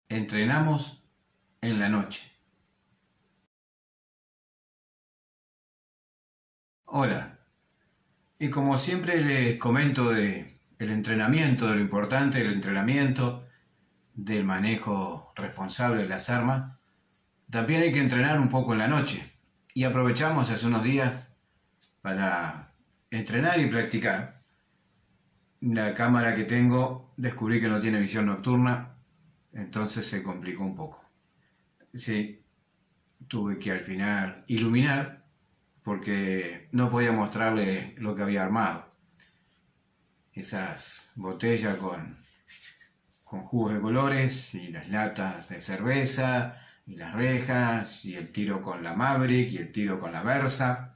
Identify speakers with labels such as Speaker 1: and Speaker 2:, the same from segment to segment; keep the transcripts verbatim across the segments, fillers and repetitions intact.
Speaker 1: Entrenamos en la noche. Hola, y como siempre les comento de el entrenamiento, de lo importante del entrenamiento, del manejo responsable de las armas, también hay que entrenar un poco en la noche. Y aprovechamos hace unos días para entrenar y practicar. La cámara que tengo descubrí que no tiene visión nocturna, entonces se complicó un poco. Sí, tuve que al final iluminar porque no podía mostrarle lo que había armado. Esas botellas con, con jugos de colores y las latas de cerveza y las rejas y el tiro con la Maverick y el tiro con la Versa,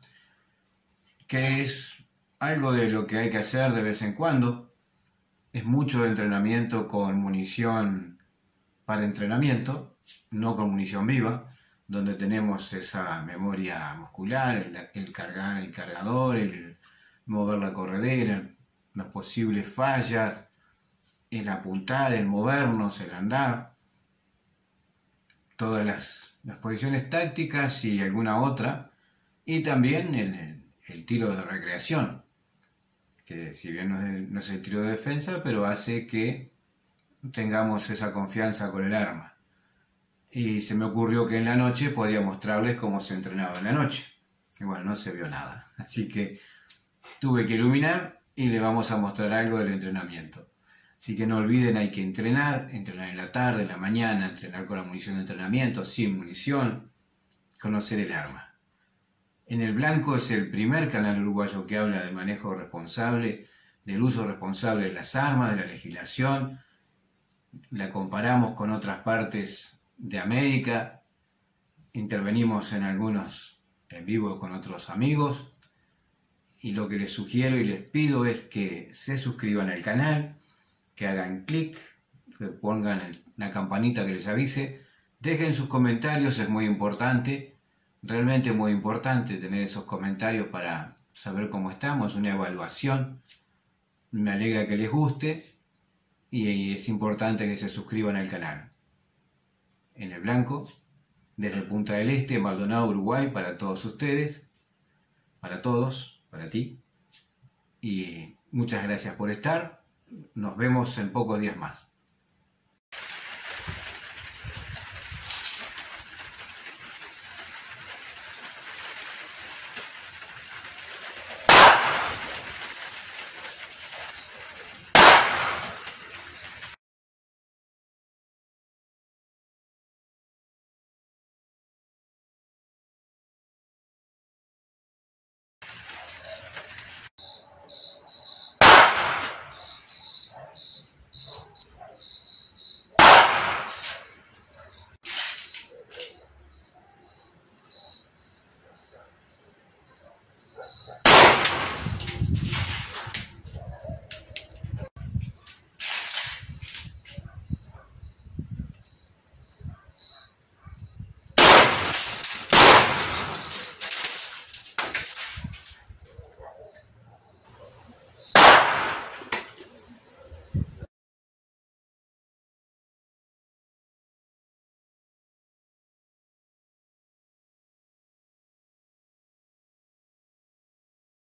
Speaker 1: que es algo de lo que hay que hacer de vez en cuando. Es mucho de entrenamiento con munición para entrenamiento, no con munición viva, donde tenemos esa memoria muscular, el, el cargar el cargador, el mover la corredera, las posibles fallas, el apuntar, el movernos, el andar, todas las, las posiciones tácticas y alguna otra, y también el, el, el tiro de recreación, que si bien no es, el, no es el tiro de defensa, pero hace que tengamos esa confianza con el arma. Y se me ocurrió que en la noche podía mostrarles cómo se entrenaba en la noche. Y bueno, no se vio nada. Así que tuve que iluminar y le vamos a mostrar algo del entrenamiento. Así que no olviden, hay que entrenar, entrenar en la tarde, en la mañana, entrenar con la munición de entrenamiento, sin munición, conocer el arma. En el Blanco es el primer canal uruguayo que habla del manejo responsable, del uso responsable de las armas, de la legislación. La comparamos con otras partes de América, intervenimos en algunos en vivo con otros amigos, y lo que les sugiero y les pido es que se suscriban al canal, que hagan clic, que pongan la campanita que les avise, dejen sus comentarios, es muy importante, realmente muy importante tener esos comentarios para saber cómo estamos, una evaluación. Me alegra que les guste y es importante que se suscriban al canal. En el Blanco, desde Punta del Este, Maldonado, Uruguay, para todos ustedes, para todos, para ti. Y muchas gracias por estar. Nos vemos en pocos días más.